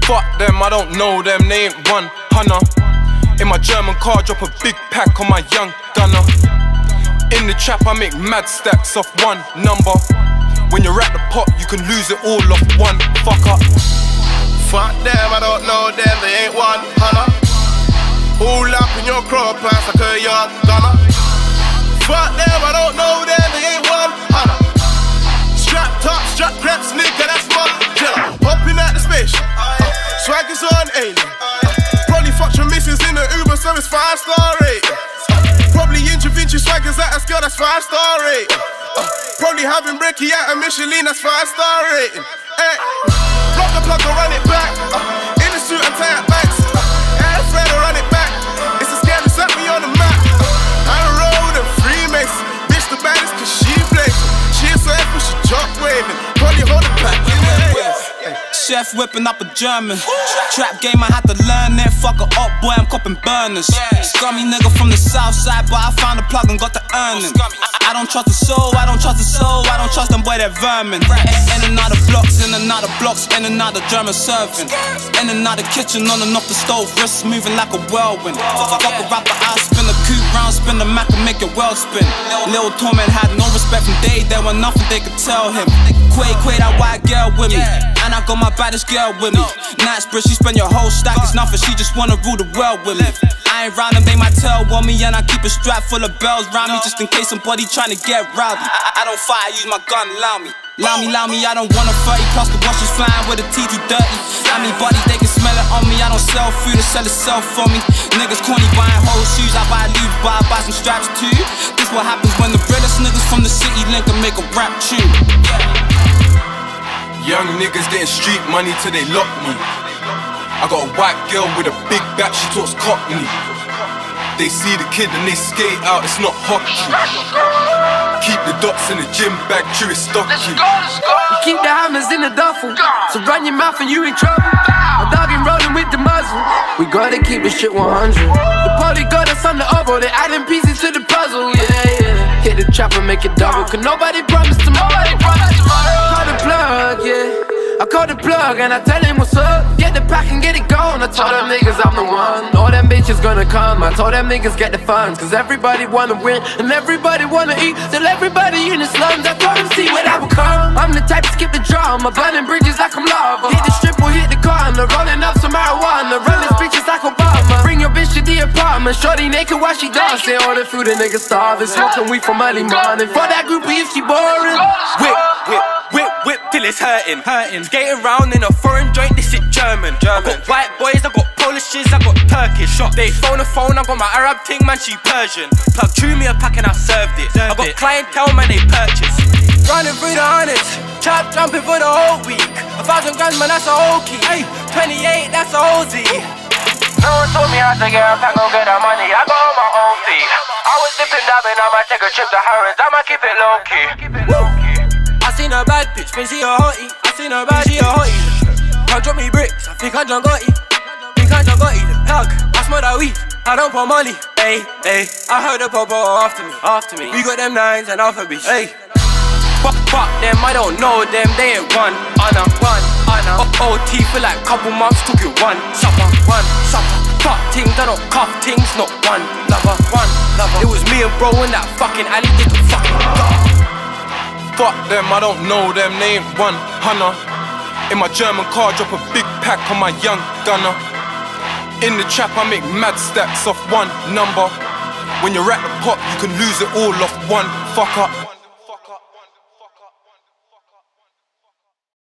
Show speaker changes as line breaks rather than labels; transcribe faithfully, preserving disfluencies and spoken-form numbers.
Fuck them, I don't know them, they ain't one hunter. In my German car, drop a big pack on my young gunner. In the trap, I make mad stacks off one number. When you're at the pot, you can lose it all off one fucker.
Fuck them, I don't know them, they ain't one hunter. All up in your crop pants like a young gunner. Fuck them, I don't know them, they ain't one hunter. Strapped up, strap craps, nigga, that's my killer. Hopping out the space, uh, swag is on alien. Uh, probably fucked your missus in the Uber, so it's five star rating. Probably intravenous swaggers at a scale, that's five star rating. Uh, probably having brekkie at a Michelin, that's five star rating. Hey, block the plug and run it back. Uh, in the suit and tie at backs. Uh, air flare to run it back. It's a scam that set me on the map. Uh, I rolled and Freemason. Bitch the baddest cause she blazing. She a surf but she drop waving. Probably hold it back in the waist.
Chef whipping up a German. Trap game, I had to learn it. Fuck a up, boy, I'm copping burners. Scummy nigga from the south side, but I found a plug and got the earning. I, I don't trust the soul, I don't trust the soul, I don't trust them, boy, they're vermin. In and out of blocks, in and out of blocks, in and out of German serving. In and out of kitchen, on and off the stove, wrists moving like a whirlwind. Fuck a rapper, I spin the coupe round, spin the Mac and make it well spin. Lil Torment had no respect from day, there was nothing they could tell him. Quay, Quay, that white girl with me. And I got my baddest girl with me. Knightsbridge, she spend your whole stack, it's nothing, she just wanna rule the world with me. I ain't round them, they might tell on me, and I keep a strap full of bells round me, just in case somebody tryna get rowdy. I, I don't fight, I use my gun, allow me. Allow me, allow me, I don't want a thirty, plus the watch is flying with a T T dirty. How many bodies, they can smell it on me, I don't sell food, I sell itself for me. Niggas corny buying whole shoes, I buy lube, but I buy some straps too. This what happens when the realest niggas from the city link and make a rap tune.
Young niggas getting street money till they lock me. I got a white girl with a big back, she talks cockney. They see the kid and they skate out, it's not hockey. Keep the dots in the gym bag, true it's stocky.
We keep the hammers in the duffel, so run your mouth and you in trouble. My dog ain't rolling with the muzzle, we gotta keep this shit one hundred. The party got us on the oval, they adding pieces to the puzzle, yeah, yeah. Hit the trap and make it double, cause nobody promised tomorrow. Call the plug, yeah, I call the plug and I tell him what's up. Get the pack and get it going, I told them niggas I'm the one. All them bitches gonna come, I told them niggas get the funds. Cause everybody wanna win and everybody wanna eat, till everybody in the slums, I told them see where that will come. I'm the type to skip the drama, burning bridges like I'm lava. Hit the strip or hit the corner, rolling up some marijuana, running bitches like Obama. Bring your bitch to the apartment, shorty naked while she dancing. All the food a nigga starving, smoking weed from early morning. For that groupie if she boring.
Whip, whip, whip, whip till it's hurting, hurting. Skating around in a foreign joint, this shit German, German. I got white boys, I got Polishes, I got Turkish. Shop. They phone a phone, I got my Arab ting, man, she Persian. Plug threw me a pack and I served it. Served I got it. Clientele, man, they purchase. Running through the hundreds, trap jumping for the whole week. A thousand grams, man, that's a whole key. Hey, twenty-eight, that's a whole Z. No one told me how to get a pack, go get that money, I got on my own feet. I was dipping, dabbing, I might take a trip to Harrods, I might keep it low key. I seen a bad bitch, think she a hottie. I seen her bad, she a hottie. Can't drop me bricks, I think I John Gotti. Think I John Gotti, the hug, I smell that weed, I don't put money. Hey, hey, I heard the popo after me, after me. We got them nines and alpha beach. Hey, fuck, fuck them, I don't know them, they ain't one, Anna, one, Anna. O T for like couple months, took it one, supper, one, supper. Fuck things, I don't cuff things, not one, lover, one, lover. It was me and bro in that fucking alley, they could fucking go.
Fuck them, I don't know them, they ain't one hunter. In my German car, drop a big pack on my young gunner. In the trap, I make mad stacks off one number. When you're at the pot, you can lose it all off one fucker.